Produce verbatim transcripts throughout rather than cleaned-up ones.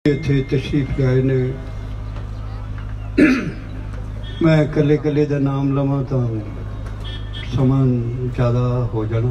इत्थे तशरीफ लाए ने। मैं कले कले का नाम लवां तो समा ज़्यादा हो जाना।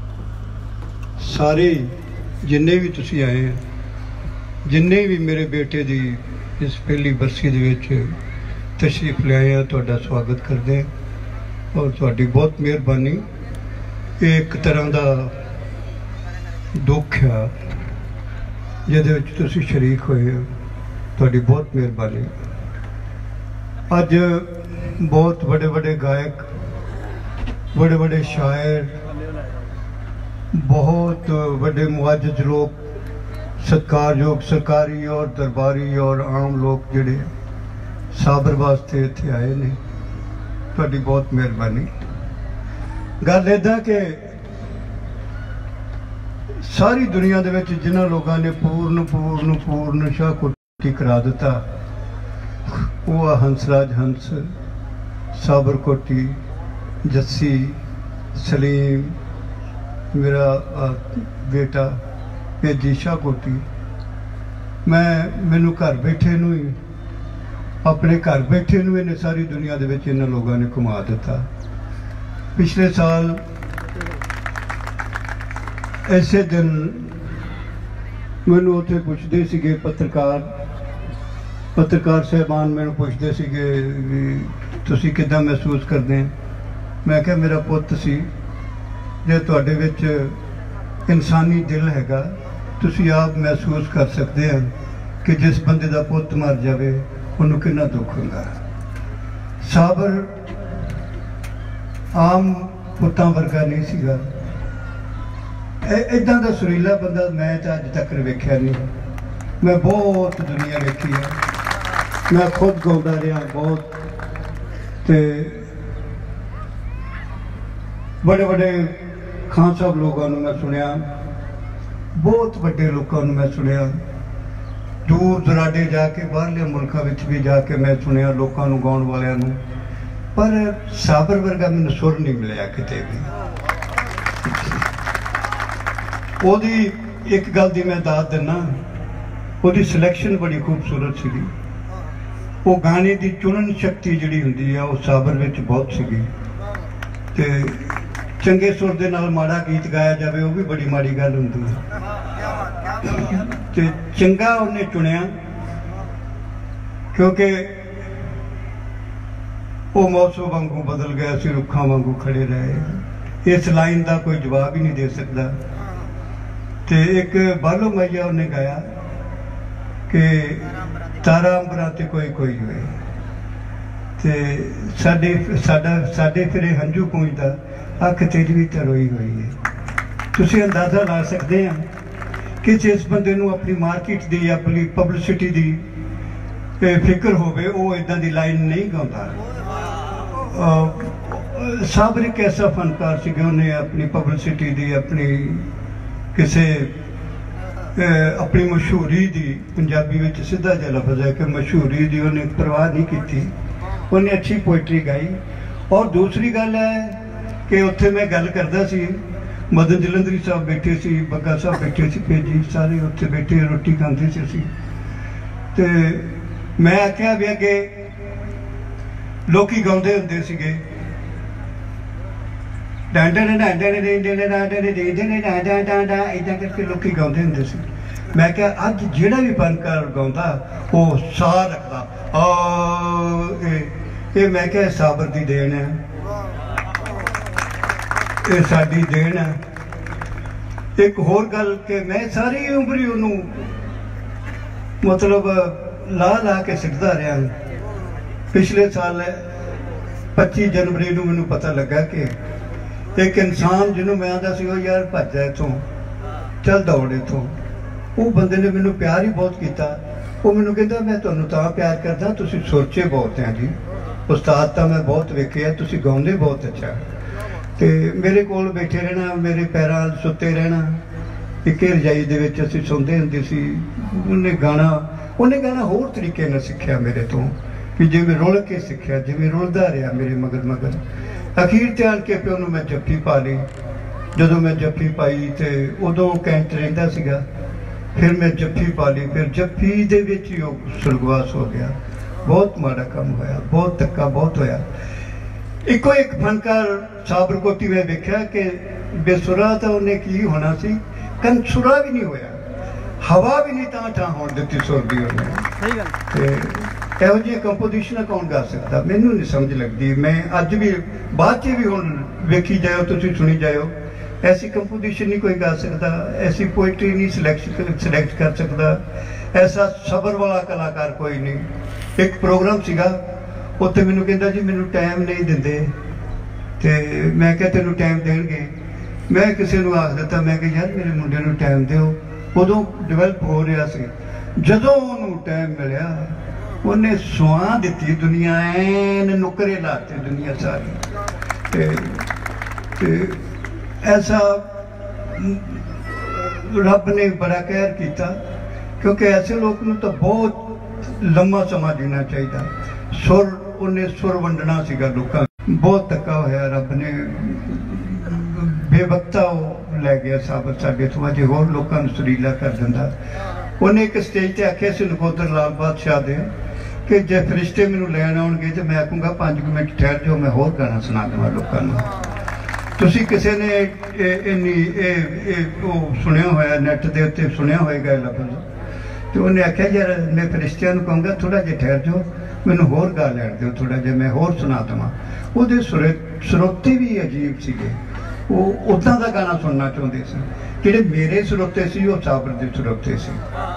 सारे जिन्ने भी तुसी आए हैं, जिन्ने भी मेरे बेटे की इस पहली बरसी दे विच तशरीफ लाए हैं, तुहाडा स्वागत करते हैं और तुहाडी बहुत मेहरबानी। एक तरह का दुख है जिहदे विच तुसी शरीक होए हो, तुहाडी बहुत मेहरबानी। अज बहुत बड़े बड़े गायक, बड़े बड़े शायर, बहुत बड़े मुआजिज लोग, सत्कारयोग सरकारी और दरबारी और आम लोग जिहड़े साबर वास्ते इत्थे आए ने, तुहाडी बहुत मेहरबानी। गल इदां कि सारी दुनिया दे विच जिन्हां लोगों ने पूर्ण पूर्ण पूर्ण शाहकोटी करा दिता, वो आ हंसराज हंस, साबरकोटी, जस्सी, सलीम, मेरा बेटा भेजी शाहकोटी। मैं मैनू घर बैठे नू ही, अपने घर बैठे नू इन्हें सारी दुनिया दे विच इन्हां लोगों ने घुमा दिता। पिछले साल ऐसे दिन मैनू उत्थे पुछदे सीगे पत्रकार पत्रकार साहबान मैनू पुछदे सीगे भी तुसी किद्दां महसूस करदे हैं। मैं कहा मेरा पुत्त सी, जे तुहाडे विच इंसानी दिल हैगा, तुसी आप महसूस कर सकते हैं कि जिस बंदे दा पुत्त मर जावे उन्होंने कितना दुख होगा। साबर आम पुत्तां वर्गा नहीं सीगा, इदा का सुरीला बंदा मैं तो अज तक वेख्या नहीं। मैं बहुत दुनिया वेखी है, मैं खुद गाँदा रहा बहुत, ते बड़े बड़े खान साहब लोगों मैं सुनिया, बहुत बड़े लोगों मैं सुनिया, दूर दराडे जाके बाहरले मुल्कों में भी जाके मैं सुनिया लोगों गाउन वालों, पर साबर वर्गा मैंने सुर नहीं मिलया किते भी। ओदी एक गल दी मैं दाद देना, ओदी सिलेक्शन बड़ी खूबसूरत सी। वो गाने की चुनन शक्ति जिहड़ी हुंदी है वो साबर विच बहुत सी। ते चंगे सुर दे नाल माड़ा गीत गाया जाए वो भी बड़ी माड़ी गल हुंदी है। ते चंगा उन्हें चुनिया क्योंकि वो मौसम वांगू बदल गया, असीं रुखां वांगू खड़े रहे। इस लाइन का कोई जवाब ही नहीं दे सकता। ते एक बालो मैया उन्हें गाया कि तारा अंबरा ते कोई कोई होए, ते साडे साडा साडे फिरे हंझू पूंजदा, अख तेरी भी तो रोई हुई है। तुसीं अंदाजा ला सकते हैं कि जिस बंदे नूं अपनी मार्केट दी, अपनी पब्लिसिटी दी फिक्र होवे, वो इदां दी लाइन नहीं गाउंदा। साबर एक ऐसा फनकार सी कि उन्हें अपनी पब्लिसिटी दी, अपनी किसी अपनी मशहूरी दी, पंजाबी में सीधा जिहा लफ्ज़ है कि मशहूरी दी उन्हें परवाह नहीं की, उन्हें अच्छी पोइट्री गाई। और दूसरी गल है कि उत्थे मैं गल करदा सी, मदन जलंधरी साहब बैठे सी, बग्गा साहब बैठे सी, भेजी सारे उत्थे बैठे रोटी खाते सी असीं। ते मैं आख्या भी अगे लोकी गाउंदे हुंदे सीगे, डांडा ने डांडा ने डांडा ने डांडा ने डांडा ने डांडा डांडा इदां करके लोकी गाउंदे हुंदे सी। मैं क्या अज जिहड़ा भी फनकार गाउंदा वो सा रखदा आ ये, मैं क्या साबर दी देन है, ये साडी देन है। एक होर गल कि मैं सारी उम्र ही उन्होंने मतलब ला ला के सिखदा रहा। पिछले साल पच्चीस जनवरी नूं मैनूं पता लगा कि एक इंसान जिन्हों मैं आंदा सी यार भज जा इथों, चल दौड़ इथों, वो बंदे ने मैनू प्यार ही बहुत किया। वो मैनू कहता मैं तुहानू तां प्यार करदा, तुसीं सोचे बहुत हैं जी, उस्ताद तो मैं बहुत वेखे, तुसीं गाउंदे बहुत अच्छा। तो मेरे कोल बैठे रहना, मेरे पैरां सुते रहना, एक रजाई दे विच असीं सौंदे हुंदे सी। उन्हें गाना उन्हें गाना होर तरीके नाल सिक्ख्या मेरे तो, कि जिवें रुल के सिक्ख्या, जिवें रुलदा रहा मेरे मगर मगर। अखीर ते आण के प्यो नूं मैं जप्फी पा ली। जदों मैं जप्फी पाई तो उदों कैंट रहिंदा सीगा, फिर मैं जफ्फी पा ली, फिर जफ्फी दे विच ही वो सुरगवास हो गया। बहुत माड़ा काम होया, बहुत धक्का बहुत होया। इको एक फनकार साबरकोटी में देखा कि बेसुरा तो उन्हें की होना सी, कंसुरा भी नहीं होया, हवा भी नहीं ता ठा होण दित्ती सुर दी उन्हें। ਇਹੋ ਜਿਹੀ ਕੰਪੋਜੀਸ਼ਨ ਕੌਣ ਗਾ ਸਕਦਾ, ਮੈਨੂੰ नहीं समझ लगती। मैं अज भी बाद च भी हुण वेखी जाओ, तुसीं सुनी जाओ, ऐसी कंपोजिशन नहीं कोई गा सकता, ऐसी पोइट्री नहीं सिलेक्ट सिलेक्ट कर सकता, ऐसा सबर वाला कलाकार कोई नहीं। एक प्रोग्राम सीगा, उत्थे मैनूं कहंदा जी मैनूं टाइम नहीं दिंदे, ते मैं कहा तैनूं टाइम देणगे। मैं किसी नूं आख दित्ता, मैं कहा यार मेरे मुंडे नूं टाइम दिओ। उदों डिवेलप हो रहा सी, जदों उहनूं टाइम मिलिया उन्हें सुआ दी दुनिया, ऐन नुकरे लाते दुनिया सारी। ते, ते ऐसा रब ने बड़ा कहर किया, क्योंकि ऐसे लोग नूं तो बहुत लंबा समा जीना चाहिए। सुर उन्हें सुर वंडना सीगा लोकां, बहुत धक्का होया। रब ने बेवकता लै गया साबर साडे तो, अजे होर लोकां नूं सुरीला कर दिंदा। उन्हें एक स्टेज ते आखिया सी नकोदर लाल बादशाह दे कि जे फरिश्ते मैनू लैन आउणगे तो मैं आखूँगा पाँच मिनट ठहर जाओ, मैं होर गाना सुना देवां लोकां नूं। तुसीं किसी ने इन्नी सुनिया होया, नैट दे उत्ते सुनिया होएगा लफ्ज़, तो उन्हें आख्या यार मैं फरिश्तियां नूं कहूँगा थोड़ा जिहा ठहर जाओ, मैनू होर गा लैण दिओ थोड़ा जिहा, मैं होर सुना देवां। उहदे सुरे ਸਰੋਤੇ भी अजीब सीगे, वो उदां दा गाना सुनना चाहुंदे सी। जिहड़े मेरे ਸਰੋਤੇ सी वो साबर दे ਸਰੋਤੇ सी।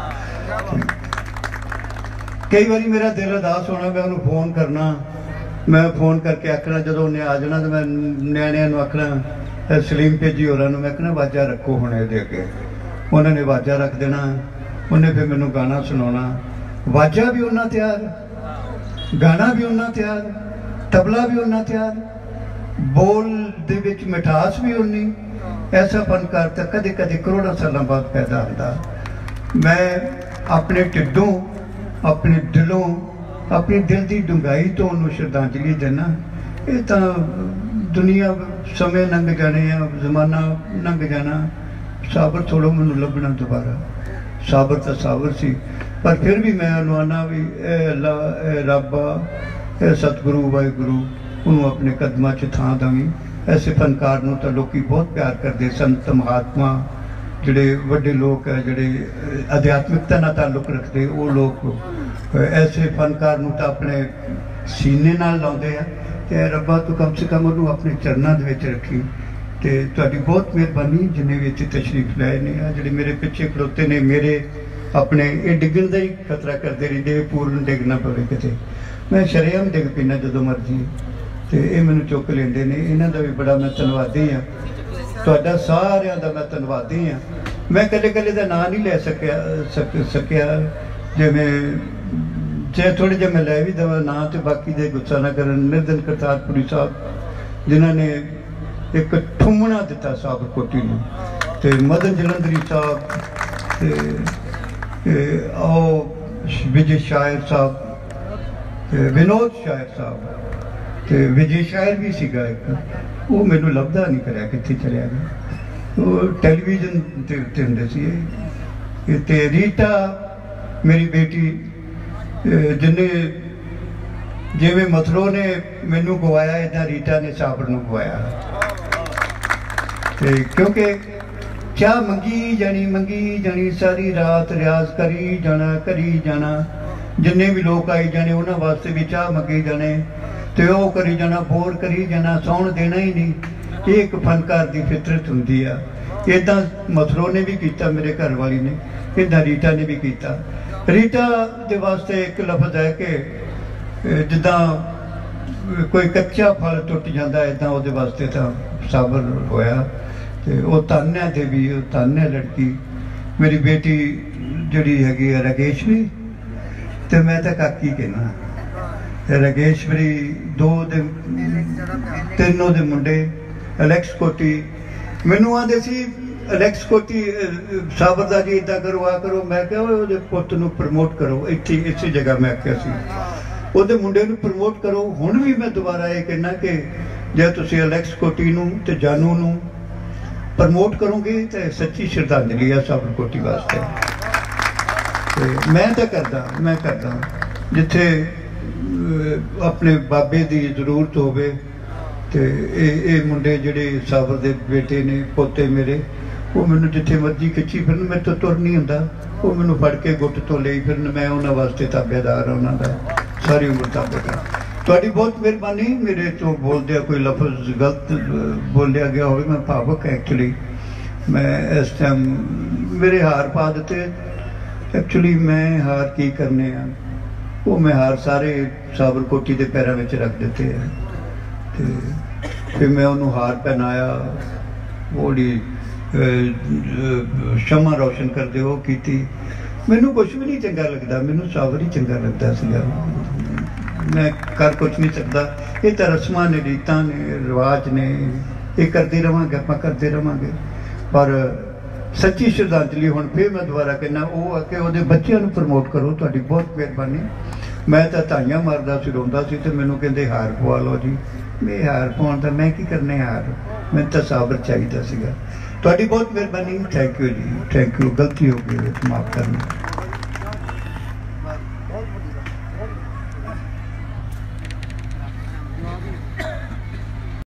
कई बार मेरा दिल उदास होना, मैं उन्होंने फोन करना, मैं फोन करके आखना, जो उन्हें आ जाना तो मैं न्याणियां आखना सलीम भेजी होरां नूं, मैं कहना वाजा रखो हुण इहदे अगे। उन्होंने वाजा रख देना, उन्हें फिर मैनूं गाना सुनाना। वाजा भी उन्ना तैयार, गाना भी उन्ना तैयार, तबला भी उन्ना तैयार, बोल दे विच मिठास भी उन्नी। ऐसा फनकार तो कदे कदे करोड़ों सालों बाद पैदा होता। मैं अपने ढिड्डों, अपने दिलों, अपनी दिल की डूंघाई तो उन्होंने श्रद्धांजलि देना। ये तो दुनिया समय लंघ जाने, जमाना लंघ जाना, साबर थोड़ा मैनूं लभना दोबारा। साबर तो साबर सी, पर फिर भी मैं उन्होंने आना भी अल्लाह रब्बा सतगुरु वाहिगुरु उन्होंने अपने कदमां च थां दवी। ऐसे फनकार नूं तो लोग बहुत प्यार करते, संत महात्मा जिहड़े वड्डे लोग है, जिहड़े अध्यात्मिकता नाल ताल्लुक रखते, वो लोग ऐसे फनकार नूं तो अपने सीने नाल लाउंदे आ। ते रब्बा तू कम से कम उन्होंने अपने चरणों दे विच रखी। तो तुहाडी बहुत मेहरबानी जिन्हें भी इत्थे तशरीफ लाए ने, जिहड़े मेरे पिछे खड़ोते ने, मेरे अपने ये डिगण का ही खतरा करते रहिंदे, पूर्ण डिग ना पवे किते। मैं शरेआम डिग पैना जदों मर्जी, तो ये मैनूं चुक लेंदे ने। इन्हां दा भी बड़ा मैं धन्नवादी हाँ, तुहाडा सारिआं दा मैं धन्नवादी हाँ। मैं कले कले का नाम नहीं लै सकिया सक सकिया जिवें जे थोड़े जे मैं लै भी देवां ना, तो बाकी दे गुस्सा ना करन। निर्धन करतारपुरी साहब जिन्हां ने एक ठुमना दिता साबरकोटी नूं, ते मदन जलंधरी साहब, आओ विजय शायर साहब, विनोद शायर साहब, तो विजय शायर भी सीगा एक, वो मैनू लभदा नहीं करिया कित्थे चलिया गया। वो टैलीविजन ते उत्ते हुंदे सी। ते रीटा मेरी बेटी जिन्हें जिवें मथरो ने मैनू गवाया, इदा रीटा ने साबर नूं गवाया। ते क्योंकि क्या मंगी जानी मंगी जानी, सारी रात रियाज करी जाना करी जाना, जिन्ने भी लोग आई जाने उन्होंने वास्ते भी चाह मंगी जाने, तो वह करी जाना, बोर करी जाना, सौण देना ही नहीं। ये एक फनकार की फितरत होंदी आ। इदा मथरो ने भी किया, मेरे घर वाली ने, इदा रीटा ने भी किया। रीटा के वास्ते एक लफ्ज है कि जिदा कोई कच्चा फल टुट जाता, इदा वो वास्ते तो साबर होया। तो वह धन है देवी, धन है लड़की। मेरी बेटी जी हैगी रगेश्वरी, तो मैं तो काकी कहना। रगेश्वरी दो दे तीनों दे मुंडे, अलैक्स कोटी मैनू आते सी, अलैक्स कोटी साबर दा जी इदा करो आ करो। मैं क्या वो पुत नूं प्रमोट करो, इत्थे इस जगह मैं आख्या सी ਉਹਦੇ ਮੁੰਡੇ ਨੂੰ ਪ੍ਰਮੋਟ ਕਰੋ। ਹੁਣ ਵੀ ਮੈਂ ਦੁਬਾਰਾ ਇਹ ਕਹਿਣਾ ਕਿ ਜੇ ਤੁਸੀਂ ਅਲੈਕਸ ਕੋਟੀ ਨੂੰ ਤੇ ਜਾਨੂ ਨੂੰ ਪ੍ਰਮੋਟ ਕਰੋਗੇ ਤਾਂ ਸੱਚੀ ਸ਼ਰਧਾਂਜਲੀ ਆ ਸਾਬਰ ਕੋਟੀ ਵਾਸਤੇ। ਤੇ ਮੈਂ ਤਾਂ ਕਰਦਾ ਮੈਂ ਕਰਦਾ ਜਿੱਥੇ ਅਹ, ਆਪਣੇ ਬਾਬੇ ਦੀ ਜ਼ਰੂਰਤ ਹੋਵੇ ਤੇ ਇਹ ਇਹ ਮੁੰਡੇ ਜਿਹੜੇ ਸਾਬਰ ਦੇ ਬੇਟੇ ਨੇ ਪੋਤੇ ਮੇਰੇ ਉਹ ਮੈਨੂੰ ਜਿੱਥੇ ਮਰਜ਼ੀ ਖਿੱਚੀ ਫਿਰਨ ਮੇਰੇ ਤੋਂ ਤੁਰ ਨਹੀਂ ਹੁੰਦਾ ਉਹ ਮੈਨੂੰ ਫੜ ਕੇ ਗੁੱਟ ਤੋਂ ਲਈ ਫਿਰਨ ਮੈਂ ਉਹਨਾਂ ਵਾਸਤੇ ਤਾਬੇਦਾਰ ਹਾਂ ਉਹਨਾਂ ਦਾ ਸਾਰੀ ਉਮਰ ਤਾਬੇਦਾਰ। ਤੁਹਾਡੀ ਬਹੁਤ ਮਿਹਰਬਾਨੀ। ਮੇਰੇ ਤੋਂ ਬੋਲਦਿਆਂ ਕੋਈ ਲਫ਼ਜ਼ ਗਲਤ ਬੋਲਿਆ ਗਿਆ ਹੋਵੇ ਮੈਂ ਭਾਵਕ ਐਕਚੁਅਲੀ ਮੈਂ ਇਸ ਟਾਈਮ ਮੇਰੇ ਹਾਰ ਪਾ ਦਿੱਤੇ। ਐਕਚੁਅਲੀ ਮੈਂ ਹਾਰ ਕੀ ਕਰਨੇ ਆ ਉਹ ਮੈਂ ਹਾਰ ਸਾਰੇ ਸਾਬਰਕੋਟੀ ਦੇ ਪੈਰਾਂ ਵਿੱਚ ਰੱਖ ਦਿੱਤੇ ਆ ਤੇ ਫਿਰ ਮੈਂ ਉਹਨੂੰ ਹਾਰ ਪਹਿਨਾਇਆ ਉਹਦੀ ਸ਼ਮਾ ਰੋਸ਼ਨ ਕਰਦੇ ਉਹ ਕੀਤੀ। ਮੈਨੂੰ ਕੁਛ ਵੀ ਨਹੀਂ ਚੰਗਾ ਲੱਗਦਾ ਮੈਨੂੰ ਸਾਬਰ ਹੀ ਚੰਗਾ ਲੱਗਦਾ ਸੀਗਾ। ਮੈਂ ਕਰ ਕੁਛ ਨਹੀਂ ਸਕਦਾ ਇਹ ਤਾਂ ਰਸਮਾਂ ਨੇ ਰੀਤਾਂ ਨੇ ਰਿਵਾਜ ਨੇ ਇਹ ਕਰਦੇ ਰਹਾਂਗੇ ਆਪਾਂ ਕਰਦੇ ਰਹਾਂਗੇ। ਪਰ ਸੱਚੀ ਸ਼ਰਧਾਂਜਲੀ ਹੁਣ ਫਿਰ ਮੈਂ ਦੁਬਾਰਾ ਕਹਿੰਦਾ ਉਹ ਆ ਕਿ ਉਹਦੇ ਬੱਚਿਆਂ ਨੂੰ ਪ੍ਰਮੋਟ ਕਰੋ। ਤੁਹਾਡੀ ਬਹੁਤ ਮਿਹਰਬਾਨੀ। ਮੈਂ ਤਾਂ ਧਾਈਆਂ ਮਾਰਦਾ ਸੀ ਰੋਂਦਾ ਸੀ ਤੇ ਮੈਨੂੰ ਕਹਿੰਦੇ ਹਾਰ ਪਵਾ ਲਓ ਜੀ। ਮੈਂ ਹਾਰ ਪਾਉਣ ਦਾ ਮੈਂ ਕੀ ਕਰਨੇ ਹਾਰ ਮੈਨੂੰ ਤਾਂ ਸਾਬਰ ਚਾਹੀਦਾ ਸੀਗਾ। ਤੁਹਾਡੀ ਬਹੁਤ ਮਿਹਰਬਾਨੀ। Thank you ji thank you. ਗਲਤੀ ਹੋ ਗਈ ਮਾਫ਼ ਕਰਨਾ।